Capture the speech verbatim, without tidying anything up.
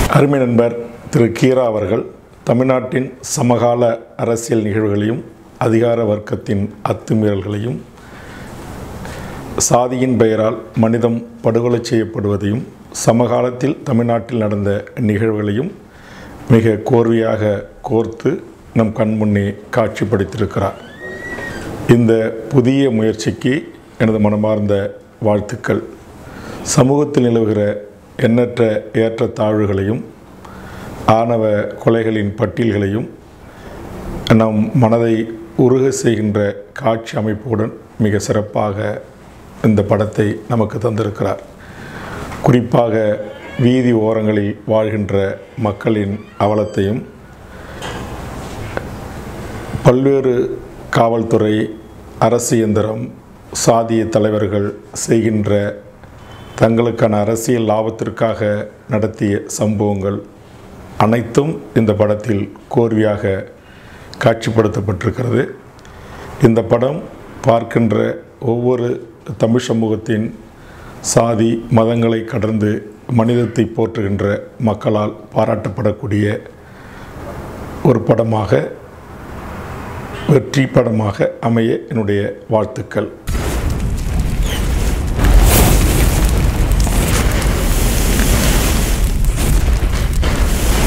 அருமை நண்பர் திரு கீரா அவர்கள் தமிழ்நாட்டின் சமகால அரசியல் நிகழ்வுகளையும் அதிகார வர்க்கத்தின் அத்துமீறல்களையும் சாதியின் பெயரால் மனிதம் படுகொலை செய்யப்படுவதையும் சமகாலத்தில் தமிழ்நாட்டில் நடந்த நிகழ்வுகளையும் மிக கோர்வையாக கோர்த்து நம் கண்முன்னே காட்சிப்படுத்தியிருக்கிறார். இந்த புதிய முயற்சிக்கு எனது மனமார்ந்த வாழ்த்துக்கள். சமூகத்தில் நிலவுகிற எண்ணற்ற ஏற்றத்தாழ்வுகளையும் ஆணவ கொலைகளின் பட்டியல்களையும் நம் மனதை உருக செய்கின்ற காட்சி அமைப்புடன் மிக சிறப்பாக இந்த படத்தை நமக்கு தந்திருக்கிறார். குறிப்பாக வீதி ஓரங்களில் வாழ்கின்ற மக்களின் அவலத்தையும் பல்வேறு காவல்துறை, அரசு இயந்திரம், சாதிய தலைவர்கள் செய்கின்ற தங்களுக்கான அரசியல் லாபத்திற்காக நடத்திய சம்பவங்கள் அனைத்தும் இந்த படத்தில் கோர்வையாக காட்சிப்படுத்தப்பட்டிருக்கிறது. இந்த படம் பார்க்கின்ற ஒவ்வொரு தமிழ் சமூகத்தின் சாதி மதங்களை கடந்து மனிதத்தை போற்றுகின்ற மக்களால் பாராட்டப்படக்கூடிய ஒரு படமாக, வெற்றி படமாக அமைய என்னுடைய வாழ்த்துக்கள்.